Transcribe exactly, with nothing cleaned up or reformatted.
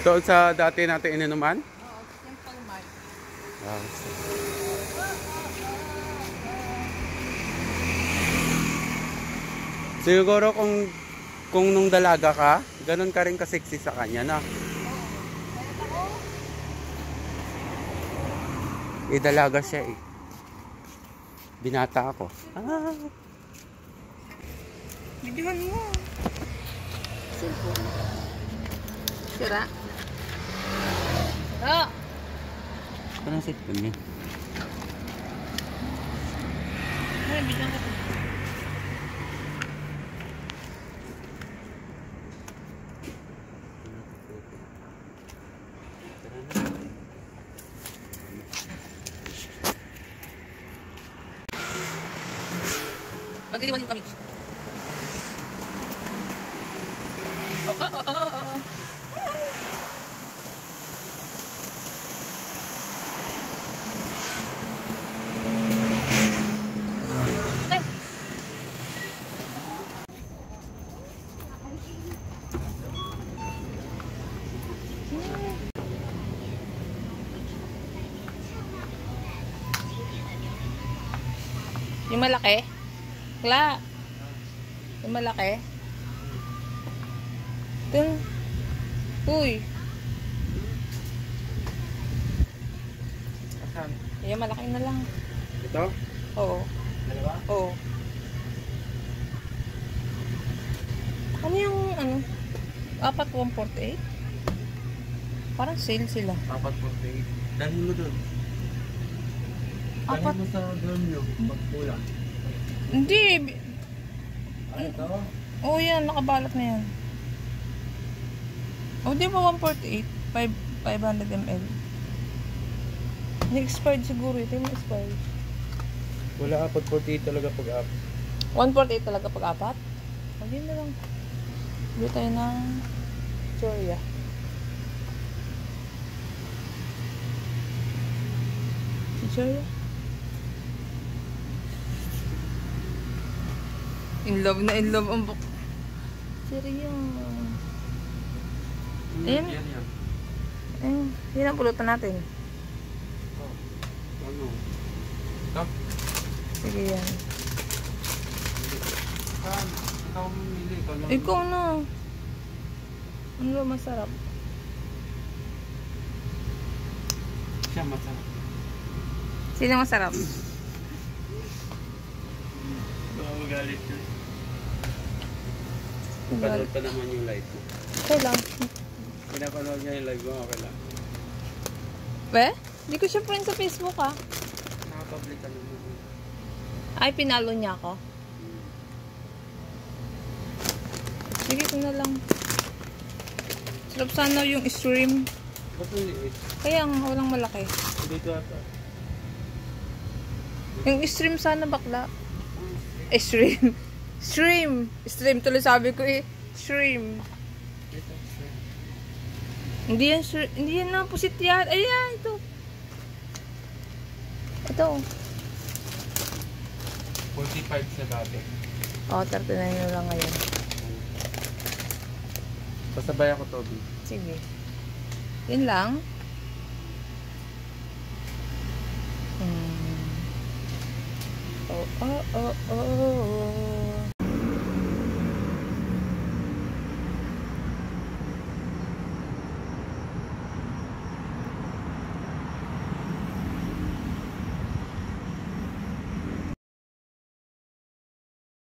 Doon sa dati natin ininuman? Oo, Simple Mart. Ah, siguro kung kung nung dalaga ka, ganun ka rin ka-sexy sa kanya, na. Eh, dalaga siya eh. Binata ako. Ah. Videohan mo. Cellphone. Sira. Sira. Anong cellphone niya? Ay, videohan ko. Magdiliwanag kami. Oh, oh, oh, oh, oh. Okay. Yung malaki? Kla. Yung malaki? Dun. Uy. Asan? Yung malaki na lang. Ito? Oo. Dalawa? Oo. Ano yung ano? Apat one forty-eight? Parang sale sila. Apat forty-eight. Dalhin mo dun. Apat? Dalhin mo sa drum nyo. Pagpula. Hindi. Ano ito? Oo yan. Nakabalat na yan. O di ba one forty-eight? five hundred milliliters. Expired siguro. Ito yung expired. Wala, apat forty-eight talaga pag-up. one forty-eight talaga pag apat? Hindi na lang. Bili tayo ng Victoria. Victoria? In love na in love ang buk. Seryo. Ayan. Yan yan. Ayun. Yan ang pulutan natin. Oh. Ano? Ito? Sige yan. Saan? Ikaw mamili. Ikaw lang. Ikaw na. Ano ba masarap? Siya masarap. Sino masarap? Baka magalit yun. Panood pa naman yung live mo. Okay lang. Pinapanood niya yung live mo, okay lang. Be? Hindi ko siya friend sa Facebook ah. Nakapublic ka naman. Ay, pinalo niya ako. Sige ko na lang. Sarap sana yung stream. Ba't yung liit? Kaya nga, walang malaki. Dito ata. Yung stream sana bakla. Eh, stream. Stream. Stream tuloy sabi ko eh. Stream. Dito, sir. Hindi yan, stream. Hindi yan na pusit yan. Ayan, ito. Ito. forty-five sa dati. Oh, thirty-nine na lang ngayon. Pasabay ako, Toby. Sige. Yun lang. Hmm. Oh, oh, oh, oh.